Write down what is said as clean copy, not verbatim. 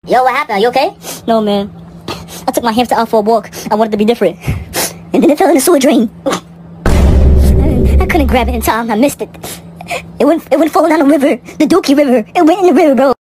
Yo, what happened? Are you okay? No, man. I took my hamster out for a walk. I wanted to be different. And then it fell in the sewer drain. I couldn't grab it in time. I missed it. It went falling down the river. The Dookie River. It went in the river, bro.